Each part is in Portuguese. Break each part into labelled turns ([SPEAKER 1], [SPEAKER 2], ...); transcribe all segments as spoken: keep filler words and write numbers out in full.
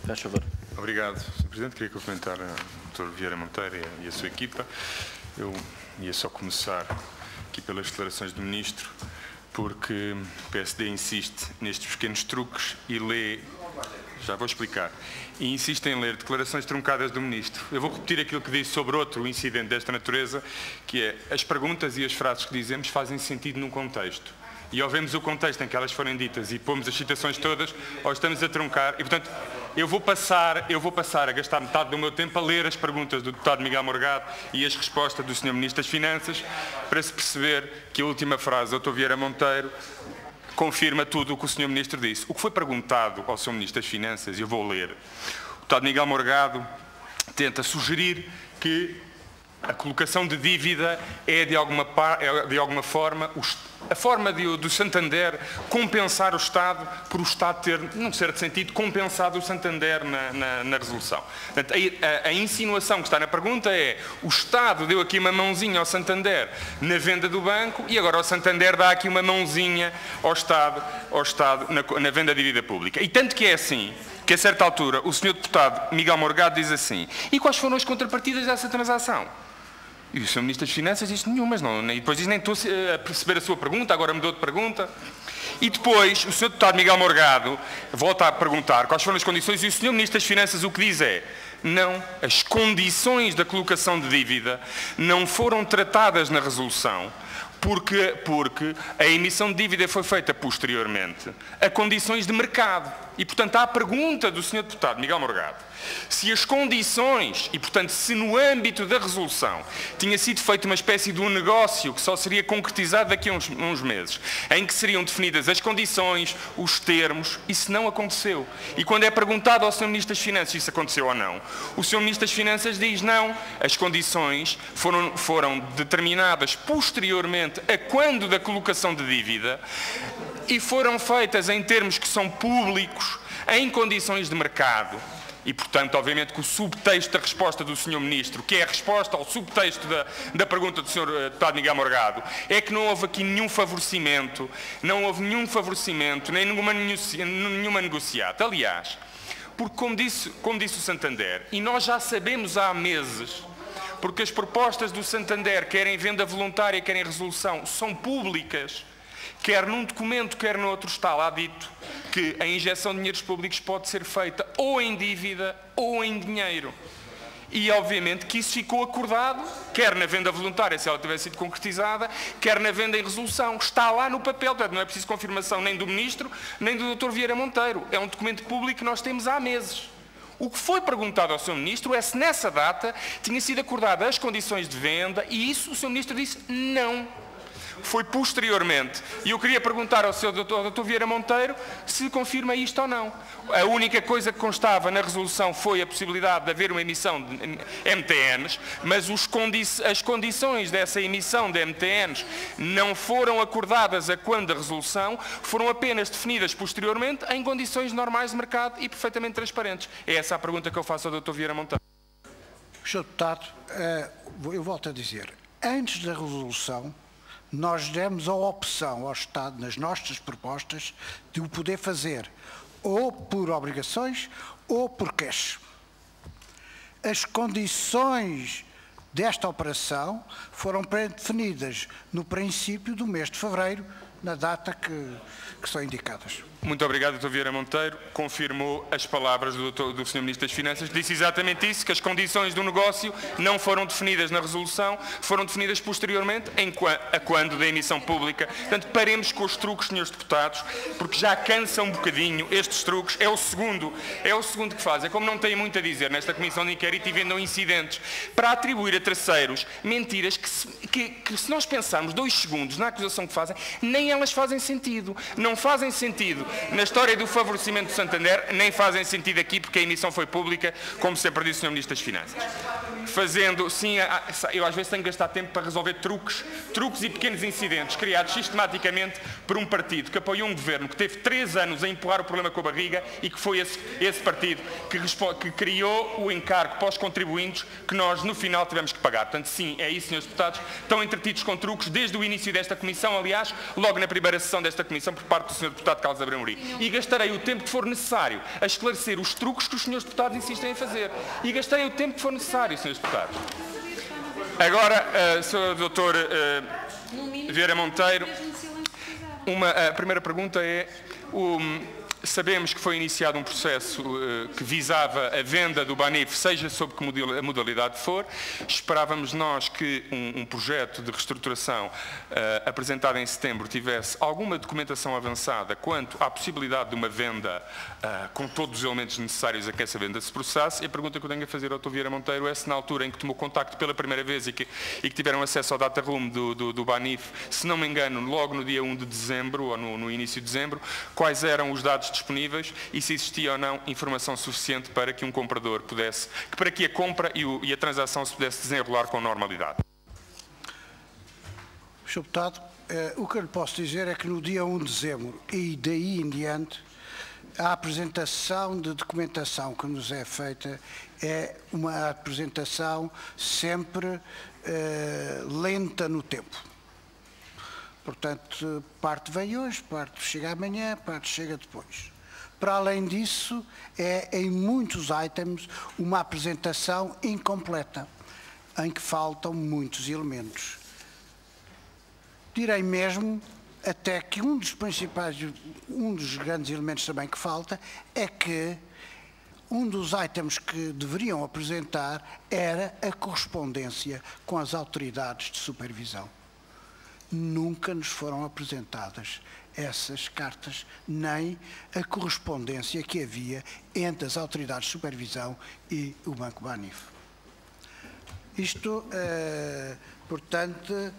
[SPEAKER 1] Faz favor.
[SPEAKER 2] Obrigado, senhor Presidente. Queria cumprimentar o doutor Vieira Monteiro e a sua equipa. Eu ia só começar aqui pelas declarações do Ministro, porque o P S D insiste nestes pequenos truques e lê... Já vou explicar. E insiste em ler declarações truncadas do Ministro. Eu vou repetir aquilo que disse sobre outro incidente desta natureza, que é: as perguntas e as frases que dizemos fazem sentido num contexto. E ou vemos o contexto em que elas forem ditas e pomos as citações todas, ou estamos a truncar. E, portanto, eu vou passar, eu vou passar a gastar metade do meu tempo a ler as perguntas do deputado Miguel Morgado e as respostas do senhor Ministro das Finanças, para se perceber que a última frase do doutor Vieira Monteiro confirma tudo o que o senhor Ministro disse. O que foi perguntado ao senhor Ministro das Finanças, eu vou ler. O deputado Miguel Morgado tenta sugerir que a colocação de dívida é, de alguma, é, de alguma forma, a forma de, do Santander compensar o Estado, por o Estado ter, não ser de sentido, compensado o Santander na, na, na resolução. Portanto, a, a, a insinuação que está na pergunta é: o Estado deu aqui uma mãozinha ao Santander na venda do banco e agora o Santander dá aqui uma mãozinha ao Estado, ao Estado na, na venda da dívida pública. E tanto que é assim, que a certa altura o senhor deputado Miguel Morgado diz assim: e quais foram as contrapartidas dessa transação? E o senhor Ministro das Finanças disse nenhumas, não, e depois diz: nem estou a perceber a sua pergunta, agora mudou de pergunta. E depois o senhor deputado Miguel Morgado volta a perguntar quais foram as condições e o senhor Ministro das Finanças o que diz é: não, as condições da colocação de dívida não foram tratadas na resolução, porque, porque a emissão de dívida foi feita posteriormente a condições de mercado. E, portanto, há a pergunta do senhor deputado Miguel Morgado se as condições, e, portanto, se no âmbito da resolução tinha sido feito uma espécie de um negócio que só seria concretizado daqui a uns, uns meses, em que seriam definidas as condições, os termos, isso não aconteceu. E quando é perguntado ao senhor Ministro das Finanças se isso aconteceu ou não, o senhor Ministro das Finanças diz: não, as condições foram, foram determinadas posteriormente a quando da colocação de dívida e foram feitas em termos que são públicos, em condições de mercado. E, portanto, obviamente que o subtexto da resposta do senhor Ministro, que é a resposta ao subtexto da, da pergunta do senhor deputado Miguel Morgado, é que não houve aqui nenhum favorecimento, não houve nenhum favorecimento, nem nenhuma, nenhuma negociata. Aliás, porque como disse, como disse o Santander, e nós já sabemos há meses, porque as propostas do Santander, quer em venda voluntária, quer em resolução, são públicas, quer num documento, quer no outro, está lá dito que a injeção de dinheiros públicos pode ser feita ou em dívida ou em dinheiro. E, obviamente, que isso ficou acordado, quer na venda voluntária, se ela tivesse sido concretizada, quer na venda em resolução. Está lá no papel, portanto, não é preciso confirmação nem do Ministro, nem do doutor Vieira Monteiro. É um documento público que nós temos há meses. O que foi perguntado ao senhor Ministro é se nessa data tinha sido acordada as condições de venda, e isso o senhor Ministro disse não. Foi posteriormente. E eu queria perguntar ao seu doutor, doutor Vieira Monteiro se confirma isto ou não. A única coisa que constava na resolução foi a possibilidade de haver uma emissão de M T Ns, mas os condi as condições dessa emissão de M T Ns não foram acordadas a quando da resolução, foram apenas definidas posteriormente em condições normais de mercado e perfeitamente transparentes. É essa a pergunta que eu faço ao doutor Vieira Monteiro.
[SPEAKER 3] senhor Deputado, eu volto a dizer, antes da resolução, nós demos a opção ao Estado, nas nossas propostas, de o poder fazer ou por obrigações ou por cash. As condições desta operação foram pré-definidas no princípio do mês de fevereiro, na data que, que são indicadas.
[SPEAKER 2] Muito obrigado, doutor Vieira Monteiro. Confirmou as palavras do, doutor, do senhor Ministro das Finanças, que disse exatamente isso, que as condições do negócio não foram definidas na resolução, foram definidas posteriormente em, a quando da emissão pública. Portanto, paremos com os truques, senhores deputados, porque já cansa um bocadinho estes truques. É o segundo, é o segundo que fazem. Como não têm muito a dizer nesta comissão de inquérito e vendam incidentes para atribuir a terceiros mentiras que se, que, que, se nós pensarmos dois segundos na acusação que fazem, nem elas fazem sentido. Não fazem sentido na história do favorecimento do Santander, nem fazem sentido aqui, porque a emissão foi pública, como sempre disse o senhor Ministro das Finanças. Fazendo, sim, eu às vezes tenho que gastar tempo para resolver truques, truques e pequenos incidentes criados sistematicamente por um partido que apoiou um governo que teve três anos a empurrar o problema com a barriga e que foi esse, esse partido que, que criou o encargo para os contribuintes que nós, no final, tivemos que pagar. Portanto, sim, é isso, senhores deputados, estão entretidos com truques desde o início desta comissão, aliás, logo
[SPEAKER 1] logo na primeira sessão desta comissão por parte do senhor Deputado Carlos Abreu Amorim. E gastarei o tempo que for necessário a esclarecer os truques que os senhores Deputados insistem em fazer. E gastarei o tempo que for necessário, senhores Deputados. Agora, uh, senhor doutor uh, Vieira Monteiro, uma, a primeira pergunta é... Um, Sabemos que foi iniciado um processo uh, que visava a venda do Banif, seja sob que modalidade, a modalidade for. Esperávamos nós que um, um projeto de reestruturação uh, apresentado em setembro tivesse alguma documentação avançada quanto à possibilidade de uma venda uh, com todos os elementos necessários a que essa venda se processasse. E a pergunta que eu tenho a fazer ao doutor Vieira Monteiro é se na altura em que tomou contacto pela primeira vez e que, e que tiveram acesso ao data room do, do, do Banif, se não me engano, logo no dia um de dezembro ou no, no início de dezembro, quais eram os dados disponíveis e se existia ou não informação suficiente para que um comprador pudesse, que para que a compra e, o, e a transação se pudesse desenrolar com normalidade.
[SPEAKER 3] senhor Deputado, eh, o que eu lhe posso dizer é que no dia um de dezembro e daí em diante, a apresentação de documentação que nos é feita é uma apresentação sempre eh, lenta no tempo. Portanto, parte vem hoje, parte chega amanhã, parte chega depois. Para além disso, é em muitos itens uma apresentação incompleta, em que faltam muitos elementos. Direi mesmo até que um dos principais, um dos grandes elementos também que falta, é que um dos itens que deveriam apresentar era a correspondência com as autoridades de supervisão. Nunca nos foram apresentadas essas cartas, nem a correspondência que havia entre as autoridades de supervisão e o Banco Banif. Isto, uh, portanto, uh,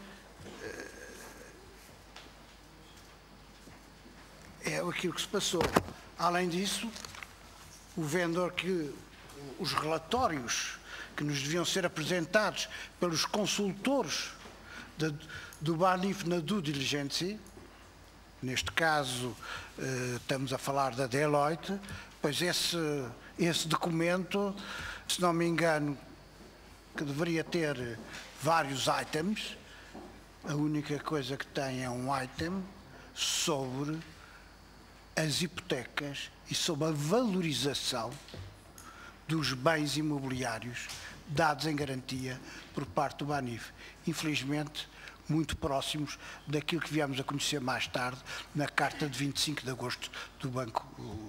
[SPEAKER 3] é aquilo que se passou. Além disso, o vendedor que, os relatórios que nos deviam ser apresentados pelos consultores de, do Banif na due diligence, neste caso eh, estamos a falar da Deloitte, pois esse, esse documento, se não me engano, que deveria ter vários itens, a única coisa que tem é um item sobre as hipotecas e sobre a valorização dos bens imobiliários dados em garantia por parte do Banif. Infelizmente, muito próximos daquilo que viemos a conhecer mais tarde na carta de vinte e cinco de agosto do Banco,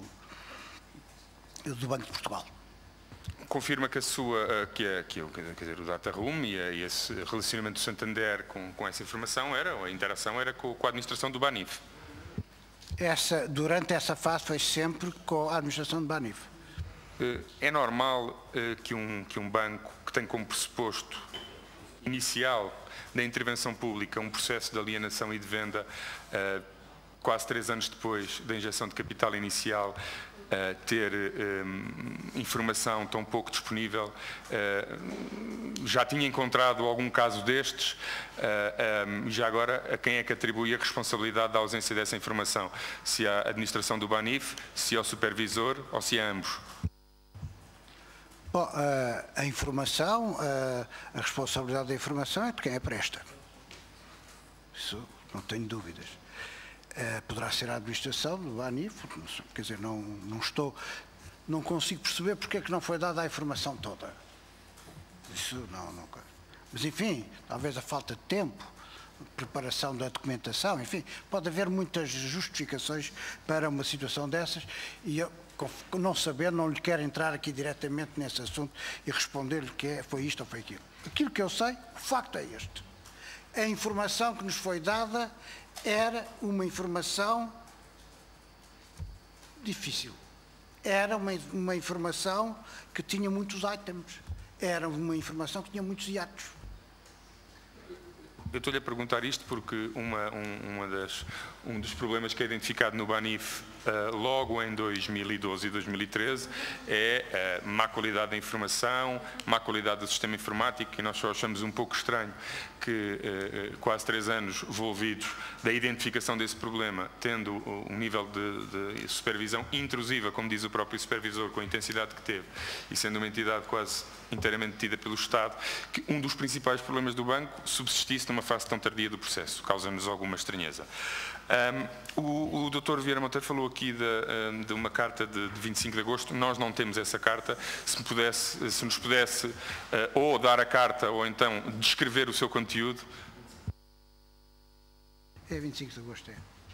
[SPEAKER 3] do Banco de Portugal.
[SPEAKER 1] Confirma que a sua, que, a, que quer dizer, o data room e, a, e esse relacionamento do Santander com, com essa informação era, a interação era com, com a administração do Banif?
[SPEAKER 3] Essa, durante essa fase foi sempre com a administração do Banif.
[SPEAKER 1] É normal que um, que um banco que tem como pressuposto inicial da intervenção pública um processo de alienação e de venda uh, quase três anos depois da injeção de capital inicial uh, ter um, informação tão pouco disponível? Uh, já tinha encontrado algum caso destes? Uh, um, já agora, a quem é que atribui a responsabilidade da ausência dessa informação? Se à administração do Banif, se ao supervisor ou se a ambos?
[SPEAKER 3] Bom, a, a informação, a, a responsabilidade da informação é de quem a presta. Isso não tenho dúvidas. Uh, poderá ser a administração do Banif, quer dizer, não, não estou, não consigo perceber porque é que não foi dada a informação toda. Isso não, não. Mas enfim, talvez a falta de tempo, preparação da documentação, enfim, pode haver muitas justificações para uma situação dessas e eu, não saber, não lhe quero entrar aqui diretamente nesse assunto e responder-lhe que é, foi isto ou foi aquilo. Aquilo que eu sei, o facto é este. A informação que nos foi dada era uma informação difícil. Era uma, uma informação que tinha muitos itens. Era uma informação que tinha muitos hiatos.
[SPEAKER 1] Eu estou-lhe a perguntar isto porque uma, um, uma das, um dos problemas que é identificado no Banif
[SPEAKER 2] uh, logo em dois mil e doze e dois mil e treze é uh, má qualidade da informação, má qualidade do sistema informático, e nós só achamos um pouco estranho que uh, quase três anos envolvidos da identificação desse problema, tendo um nível de, de supervisão intrusiva, como diz o próprio supervisor, com a intensidade que teve, e sendo uma entidade quase inteiramente detida pelo Estado, que um dos principais problemas do banco subsistisse numa fase tão tardia do processo. Causa-nos alguma estranheza. Um, o, o doutor Vieira Monteiro falou aqui de, um, de uma carta de, de vinte e cinco de agosto. Nós não temos essa carta. Se, me pudesse, se nos pudesse uh, ou dar a carta ou então descrever o seu conteúdo.
[SPEAKER 3] É vinte e cinco de agosto, é.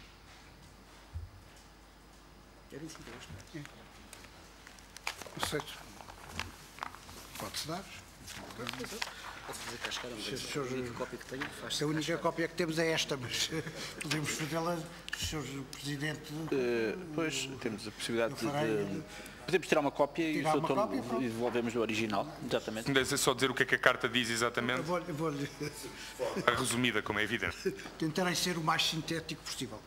[SPEAKER 4] É vinte e cinco de agosto.
[SPEAKER 3] É. Aceito. Pode-se dar.
[SPEAKER 4] Pode fazer cascar, não
[SPEAKER 3] Se- se-
[SPEAKER 4] a única cópia que tenho faz-se
[SPEAKER 3] A única
[SPEAKER 4] cascar.
[SPEAKER 3] cópia que temos é esta, mas podemos fazê-la, senhor Presidente.
[SPEAKER 5] Uh, pois, temos a possibilidade
[SPEAKER 3] Eu farei-
[SPEAKER 5] de, de... Podemos tirar uma cópia e o
[SPEAKER 3] Tirar uma
[SPEAKER 5] doutor
[SPEAKER 3] cópia, pronto.
[SPEAKER 5] e devolvemos o original, exatamente.
[SPEAKER 2] Me deve só dizer o que é que a carta diz exatamente,
[SPEAKER 3] Eu vou- eu Vou-lhe
[SPEAKER 2] resumida, como é evidente.
[SPEAKER 3] tentarei ser o mais sintético possível.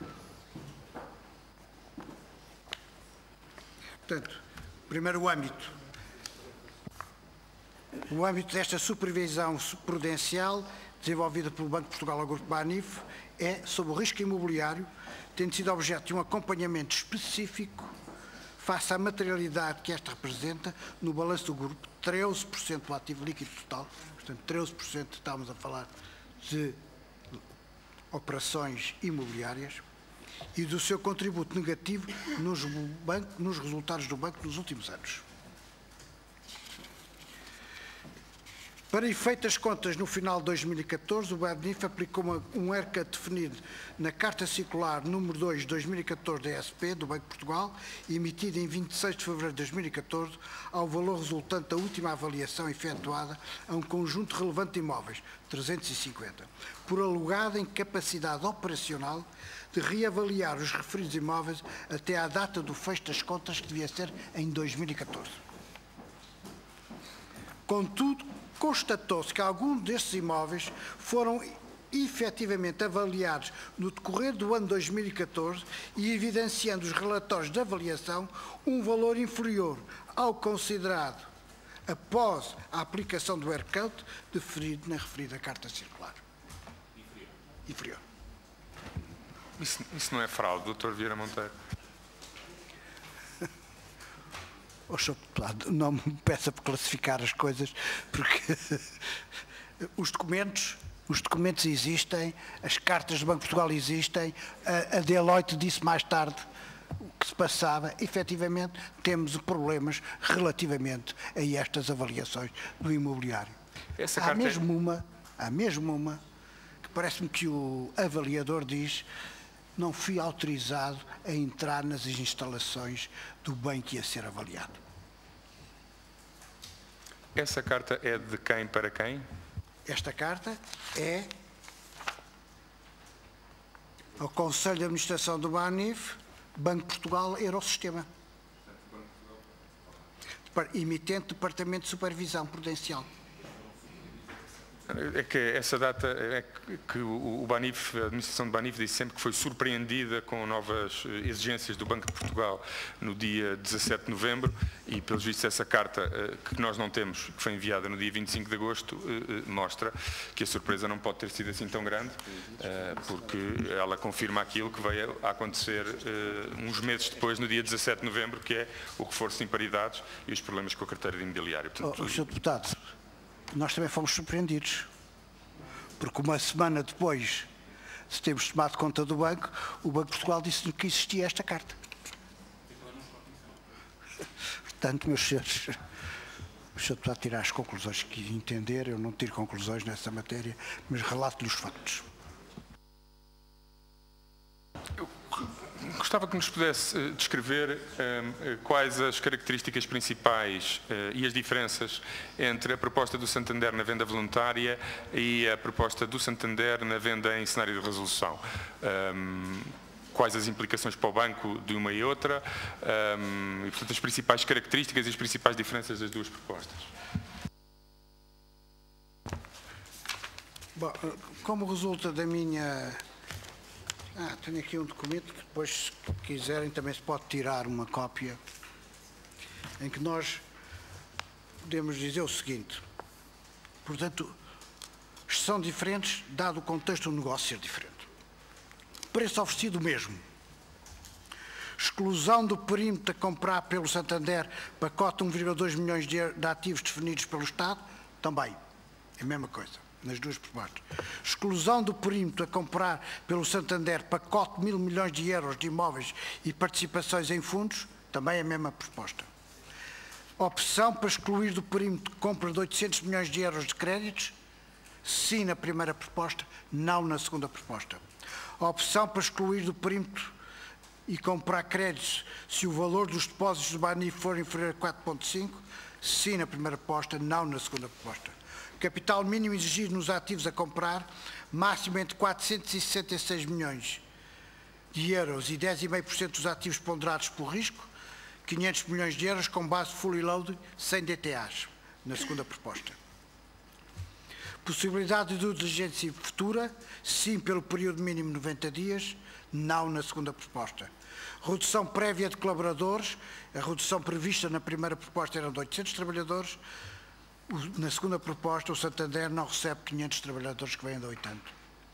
[SPEAKER 3] Portanto, primeiro o âmbito. O âmbito desta supervisão prudencial, desenvolvida pelo Banco de Portugal ao Grupo BANIF, é sobre o risco imobiliário, tendo sido objeto de um acompanhamento específico face à materialidade que esta representa no balanço do grupo, treze por cento do ativo líquido total, portanto, treze por cento estamos a falar de operações imobiliárias, e do seu contributo negativo nos, banco, nos resultados do banco nos últimos anos. Para efeito das contas, no final de dois mil e catorze, o BANIF aplicou uma, um E R C A definido na Carta Circular número dois de dois mil e catorze da E S P, do Banco de Portugal, emitida em vinte e seis de fevereiro de dois mil e catorze, ao valor resultante da última avaliação efetuada a um conjunto relevante de imóveis, trezentos e cinquenta, por alegada incapacidade operacional de reavaliar os referidos imóveis até à data do fecho das contas, que devia ser em dois mil e catorze. Contudo, constatou-se que alguns destes imóveis foram efetivamente avaliados no decorrer do ano dois mil e catorze e evidenciando os relatórios de avaliação um valor inferior ao considerado após a aplicação do E R C A definido na referida Carta Circular. Inferior. Inferior.
[SPEAKER 2] Isso, isso não é fraude, doutor Vieira Monteiro?
[SPEAKER 3] Oh, senhor Deputado, não me peça por classificar as coisas, porque os documentos, os documentos existem, as cartas do Banco de Portugal existem, a, a Deloitte disse mais tarde o que se passava. Efetivamente, temos problemas relativamente a estas avaliações do imobiliário.
[SPEAKER 2] Essa
[SPEAKER 3] há
[SPEAKER 2] carta é-
[SPEAKER 3] mesmo uma, há mesmo uma, que parece-me que o avaliador diz: não fui autorizado a entrar nas instalações do bem que ia ser avaliado.
[SPEAKER 2] Essa carta é de quem para quem?
[SPEAKER 3] Esta carta é ao Conselho de Administração do BANIF, Banco de Portugal, Eurosistema. Emitente Departamento de Supervisão Prudencial.
[SPEAKER 2] É que essa data, é que o BANIF, a administração do BANIF disse sempre que foi surpreendida com novas exigências do Banco de Portugal no dia dezassete de novembro e, pelos vistos, essa carta que nós não temos, que foi enviada no dia vinte e cinco de agosto, mostra que a surpresa não pode ter sido assim tão grande, porque ela confirma aquilo que veio a acontecer uns meses depois, no dia dezassete de novembro, que é o reforço de imparidades e os problemas com a carteira de imobiliário. Portanto,
[SPEAKER 3] Oh, senhor Deputado, nós também fomos surpreendidos, porque uma semana depois de termos tomado conta do banco, o Banco de Portugal disse-nos que existia esta carta. Portanto, meus senhores, o senhor Deputado tirar as conclusões que entender, eu não tiro conclusões nessa matéria, mas relato-lhe os factos.
[SPEAKER 2] Gostava que nos pudesse uh, descrever uh, quais as características principais uh, e as diferenças entre a proposta do Santander na venda voluntária e a proposta do Santander na venda em cenário de resolução. Um, quais as implicações para o banco de uma e outra um, e, portanto, as principais características e as principais diferenças das duas propostas.
[SPEAKER 3] Bom, como resulta da minha Ah, tenho aqui um documento que depois, se quiserem, também se pode tirar uma cópia, em que nós podemos dizer o seguinte. Portanto, são diferentes, dado o contexto do negócio ser diferente. Preço oferecido mesmo. Exclusão do perímetro a comprar pelo Santander, pacote um vírgula dois milhões de ativos definidos pelo Estado, também. É a mesma coisa, nas duas propostas. Exclusão do perímetro a comprar pelo Santander, pacote de mil milhões de euros de imóveis e participações em fundos, também é a mesma proposta. Opção para excluir do perímetro compra de oitocentos milhões de euros de créditos, sim na primeira proposta, não na segunda proposta. Opção para excluir do perímetro e comprar créditos se o valor dos depósitos do Banif for inferior a quatro vírgula cinco, sim na primeira proposta, não na segunda proposta. Capital mínimo exigido nos ativos a comprar, máximo entre quatrocentos e sessenta e seis milhões de euros e dez vírgula cinco por cento dos ativos ponderados por risco, quinhentos milhões de euros com base fully loaded, sem D T As, na segunda proposta. Possibilidade de diligência futura, sim pelo período mínimo de noventa dias, não na segunda proposta. Redução prévia de colaboradores, a redução prevista na primeira proposta era de oitocentos trabalhadores, na segunda proposta o Santander não recebe quinhentos trabalhadores que vêm da oitenta.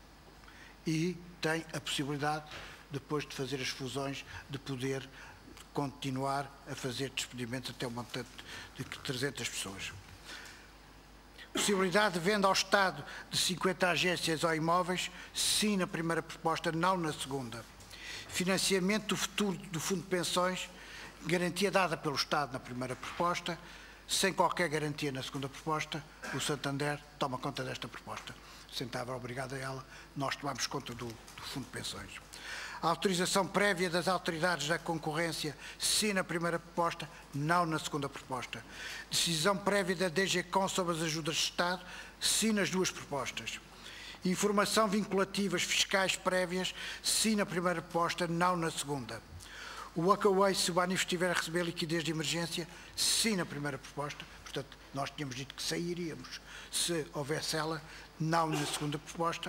[SPEAKER 3] E tem a possibilidade, depois de fazer as fusões, de poder continuar a fazer despedimentos até um montante de trezentas pessoas. Possibilidade de venda ao Estado de cinquenta agências ou imóveis, sim na primeira proposta, não na segunda. Financiamento do futuro do Fundo de Pensões, garantia dada pelo Estado na primeira proposta, sem qualquer garantia na segunda proposta, o Santander toma conta desta proposta. Sem estar obrigado a ela, nós tomamos conta do, do Fundo de Pensões. A autorização prévia das autoridades da concorrência, sim na primeira proposta, não na segunda proposta. Decisão prévia da D G C O M sobre as ajudas de Estado, sim nas duas propostas. Informação vinculativas fiscais prévias, sim na primeira proposta, não na segunda. O walkaway, se o Banif estiver a receber liquidez de emergência, sim na primeira proposta. Portanto, nós tínhamos dito que sairíamos se houvesse ela, não na segunda proposta.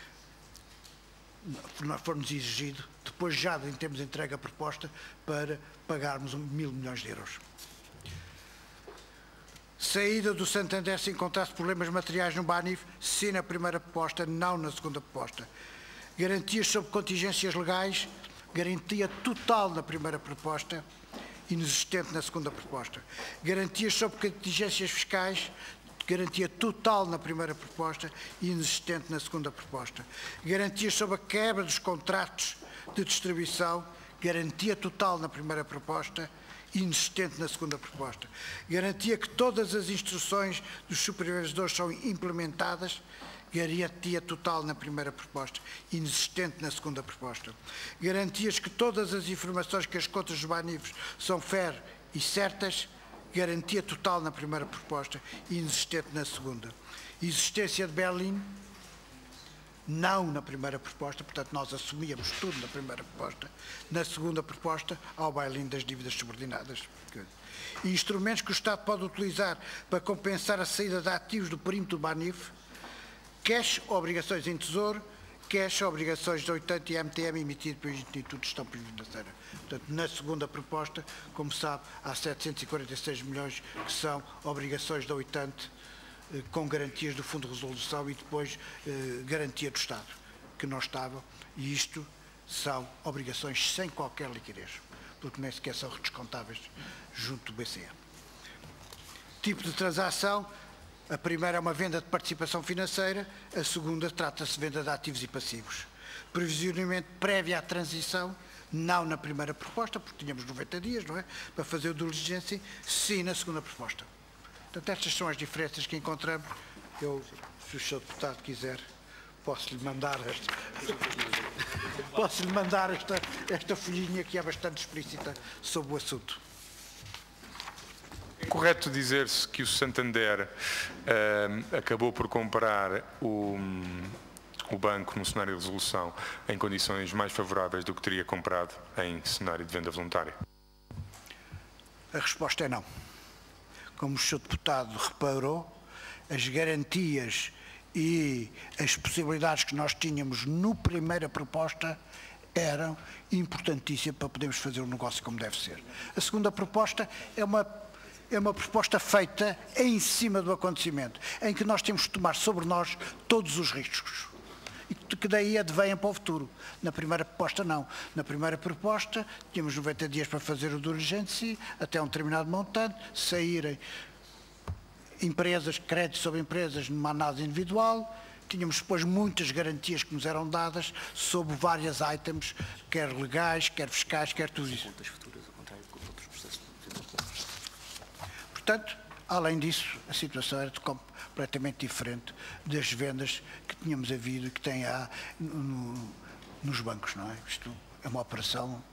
[SPEAKER 3] Formos exigido, depois já em termos de entrega a proposta, para pagarmos mil milhões de euros. Saída do Santander se encontrasse problemas materiais no Banif, sim na primeira proposta, não na segunda proposta. Garantias sobre contingências legais, garantia total na primeira proposta, inexistente na segunda proposta. Garantias sobre contingências fiscais, garantia total na primeira proposta e inexistente na segunda proposta. Garantias sobre a quebra dos contratos de distribuição, garantia total na primeira proposta e inexistente na segunda proposta. Garantia que todas as instruções dos supervisores são implementadas, garantia total na primeira proposta, inexistente na segunda proposta. Garantias que todas as informações que as contas dos Banifs são fair e certas, garantia total na primeira proposta e inexistente na segunda. Existência de Berlim, não na primeira proposta, portanto nós assumíamos tudo na primeira proposta. Na segunda proposta, ao bail-in das dívidas subordinadas. Instrumentos que o Estado pode utilizar para compensar a saída de ativos do perímetro do Banif, cash, obrigações em tesouro, cash, obrigações de oitenta e M T M emitido pelo Instituto de Gestão Financeira. Portanto, na segunda proposta, como sabe, há setecentos e quarenta e seis milhões que são obrigações da oitenta eh, com garantias do Fundo de Resolução e depois eh, garantia do Estado, que não estavam, e isto são obrigações sem qualquer liquidez, porque nem sequer são descontáveis junto do B C E. Tipo de transação: a primeira é uma venda de participação financeira, a segunda trata-se de venda de ativos e passivos. Previsionamento prévio à transição, não na primeira proposta, porque tínhamos noventa dias, não é? Para fazer o diligência, sim na segunda proposta. Portanto, estas são as diferenças que encontramos. Eu, se o senhor deputado quiser, posso-lhe mandar esta, posso-lhe mandar esta, esta folhinha que é bastante explícita sobre o assunto.
[SPEAKER 2] É correto dizer-se que o Santander uh, acabou por comprar o, o banco no cenário de resolução em condições mais favoráveis do que teria comprado em cenário de venda voluntária?
[SPEAKER 3] A resposta é não. Como o senhor deputado reparou, as garantias e as possibilidades que nós tínhamos no primeira proposta eram importantíssimas para podermos fazer o negócio como deve ser. A segunda proposta é uma, é uma proposta feita em cima do acontecimento, em que nós temos que tomar sobre nós todos os riscos, e que daí advêm para o futuro. Na primeira proposta não. Na primeira proposta tínhamos noventa dias para fazer o due diligence até um determinado montante, saírem empresas, créditos sobre empresas numa análise individual, tínhamos depois muitas garantias que nos eram dadas sobre várias items, quer legais, quer fiscais, quer tudo isso. Portanto, além disso, a situação era completamente diferente das vendas que tínhamos havido e que tem há no, nos bancos, não é? Isto é uma operação...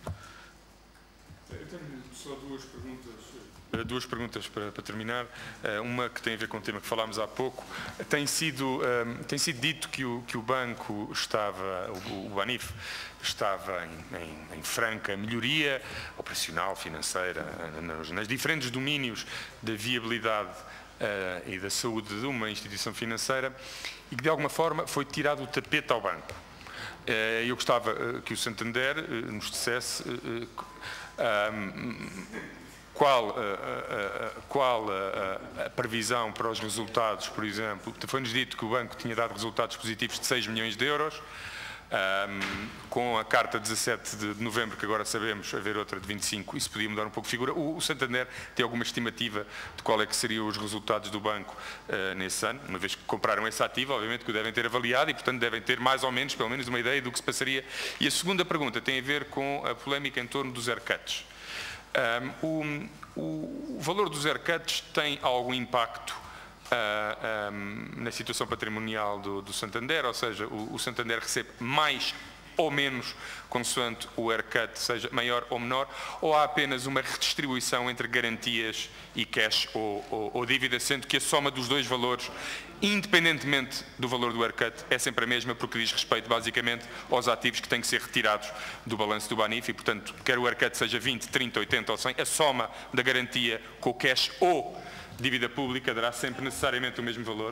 [SPEAKER 2] Eu tenho só duas perguntas. Duas perguntas para, para terminar. Uma que tem a ver com o tema que falámos há pouco. Tem sido, um, tem sido dito que o, que o banco estava, o, o Banif, estava em, em, em franca melhoria operacional, financeira, nos, nas diferentes domínios da viabilidade uh, e da saúde de uma instituição financeira, e que de alguma forma foi tirado o tapete ao banco. Uh, eu gostava uh, que o Santander uh, nos dissesse uh, uh, um, Qual, uh, uh, uh, qual uh, uh, a previsão para os resultados, por exemplo? Foi-nos dito que o banco tinha dado resultados positivos de seis milhões de euros, um, com a carta dezassete de novembro, que agora sabemos haver outra de vinte e cinco, isso podia mudar um pouco de figura. O, o Santander tem alguma estimativa de qual é que seriam os resultados do banco uh, nesse ano, uma vez que compraram esse ativo, obviamente que o devem ter avaliado e, portanto, devem ter mais ou menos, pelo menos, uma ideia do que se passaria. E a segunda pergunta tem a ver com a polémica em torno dos haircuts. Um, o, o valor dos haircuts tem algum impacto uh, um, na situação patrimonial do, do Santander, ou seja, o, o Santander recebe mais ou menos, consoante o haircut seja maior ou menor, ou há apenas uma redistribuição entre garantias e cash ou, ou, ou dívida, sendo que a soma dos dois valores, independentemente do valor do haircut, é sempre a mesma, porque diz respeito basicamente aos ativos que têm que ser retirados do balanço do Banif, e portanto, quer o haircut seja vinte, trinta, oitenta ou cem, a soma da garantia com o cash ou dívida pública dará sempre necessariamente o mesmo valor.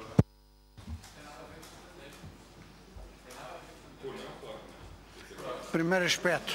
[SPEAKER 3] Primeiro aspecto.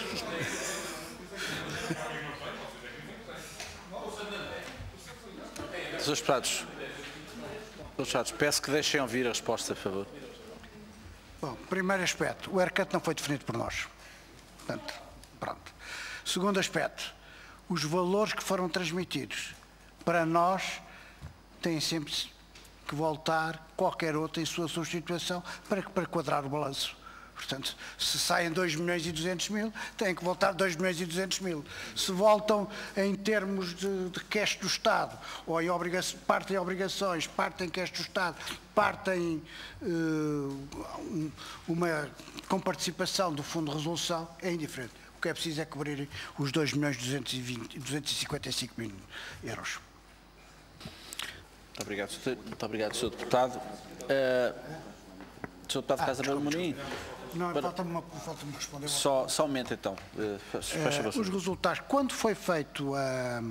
[SPEAKER 5] senhores Deputados, senhores Deputados, peço que deixem ouvir a resposta, por favor.
[SPEAKER 3] Bom, primeiro aspecto, o haircut não foi definido por nós. Portanto, pronto. Segundo aspecto, os valores que foram transmitidos para nós têm sempre que voltar qualquer outro em sua substituição para, para quadrar o balanço. Portanto, se saem dois milhões e duzentos mil, têm que voltar dois milhões e duzentos mil. Se voltam em termos de, de cash do Estado, ou em obrigação, partem obrigações, partem cash do Estado, partem uh, uma comparticipação do Fundo de Resolução, é indiferente. O que é preciso é cobrir os dois milhões duzentos e vinte, duzentos e cinquenta e cinco mil euros.
[SPEAKER 5] Muito obrigado, muito obrigado, senhor Deputado. Uh, senhor Deputado ah, Casa Bermonim.
[SPEAKER 3] Não, falta-me falta responder.
[SPEAKER 5] Só, só um momento, então. Uh,
[SPEAKER 3] uh, os resultados. Quando foi feito a,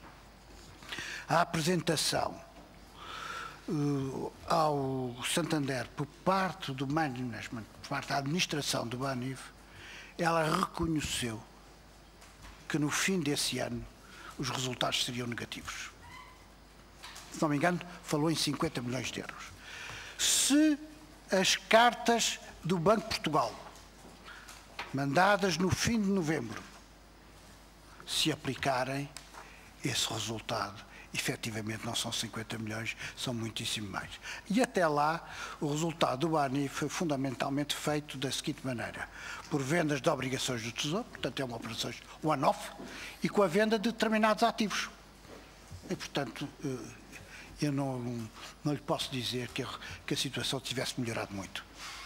[SPEAKER 3] a apresentação uh, ao Santander por parte do management, por parte da administração do Banif, ela reconheceu que no fim desse ano os resultados seriam negativos. Se não me engano, falou em cinquenta milhões de euros. Se as cartas do Banco de Portugal, mandadas no fim de novembro, se aplicarem, esse resultado, efetivamente, não são cinquenta milhões, são muitíssimo mais. E até lá, o resultado do Banif foi fundamentalmente feito da seguinte maneira: por vendas de obrigações do Tesouro, portanto é uma operação one-off, e com a venda de determinados ativos. E, portanto, eu não, não lhe posso dizer que a, que a situação tivesse melhorado muito.